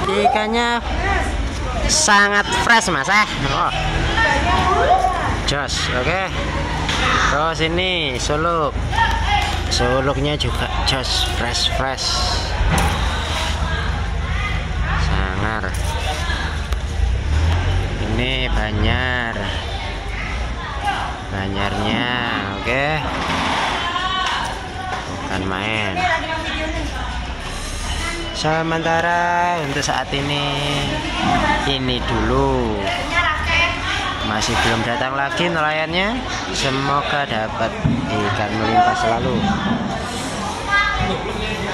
Ikannya sangat fresh mas oh. Jos, oke. Terus ini suluknya juga jos, fresh sangar. Ini banyarnya, oke. Bukan main. Sementara untuk saat ini dulu, masih belum datang lagi nelayannya. Semoga dapat ikan melimpah selalu.